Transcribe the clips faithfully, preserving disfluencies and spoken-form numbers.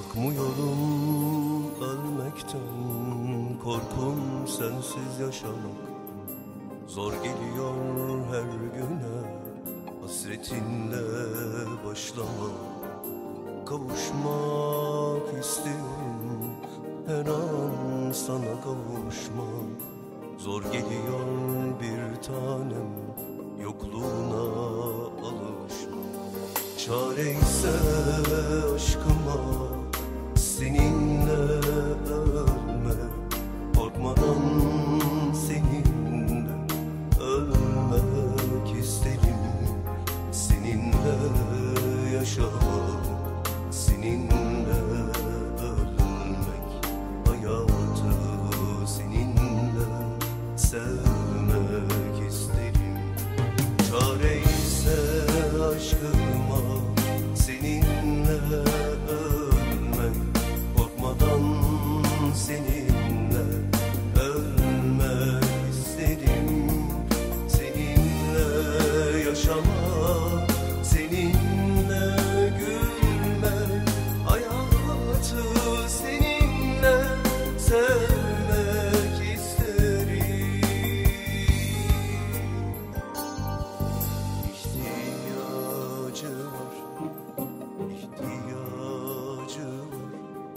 Korkmuyorum ölmekten, korkum sensiz yaşamak. Zor geliyor her güne, hasretinle başlamak. Kavuşmak istiyorum, her an sana kavuşmak. Zor geliyor bir tanem, yokluğuna alışmak. Çare ise aşkıma, seninle ölmek. Korkmadan seninle ölmek isterim. Seninle yaşamak, seninle ölmek. Hayatı seninle sevmek isterim. Çare ise aşkıma, seninle ölmek. Korkmadan seninle ölmek istedim. Seninle yaşamak, seninle gülmek. Hayatı seninle sevmek isterim. İhtiyacı var, ihtiyacı var.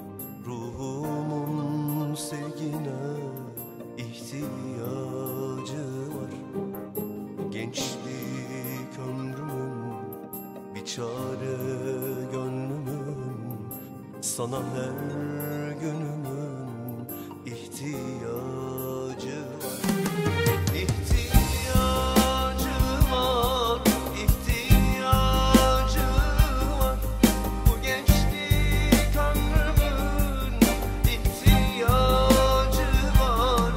Ruhumun sevgine ihtiyacı var. Gençlik ömrümün bir çare gönlümün, sana her günümün ihtiyacı var. İhtiyacı var, ihtiyacı var. Bu gençlik ömrümün ihtiyacı var.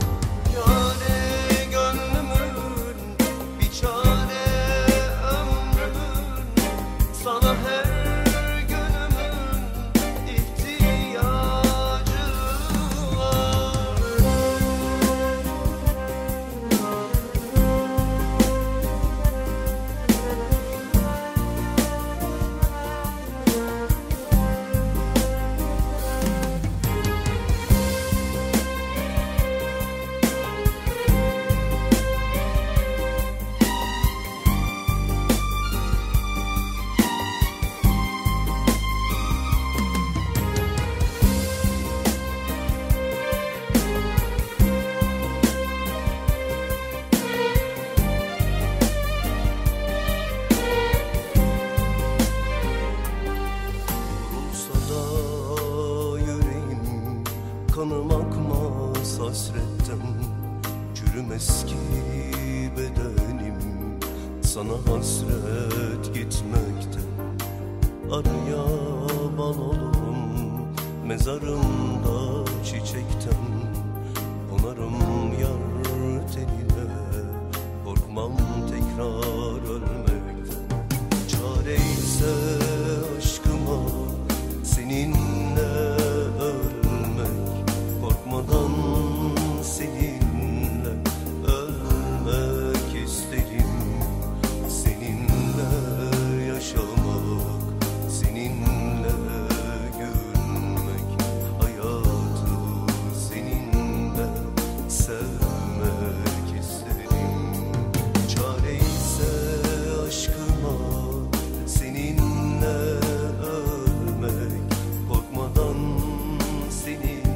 Çare gönlümün, bir çare ömrümün, sana her günümün ihtiyacı var. Kanım akmaz hasretten, çürümez ki bedenim sana hasret gitmekten. Araya bal olurum, mezarımda çiçekten. Konarım yar teline, korkmam tekrar ölmekten. Çare ise aşkıma, seninle korkmadan seninle ölmek isterim. Seninle yaşamak, seninle gülmek. Hayatı seninle sevmek isterim. Çare ise aşkıma, seninle ölmek. Korkmadan seninle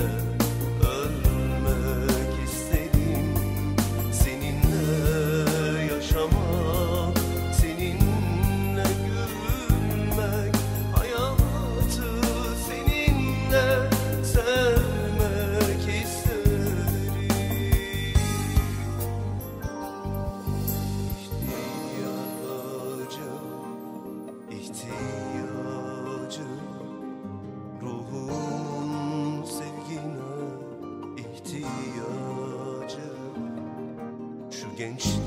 ihtiyacı, ruhumun sevgine ihtiyacı. Şu gençlik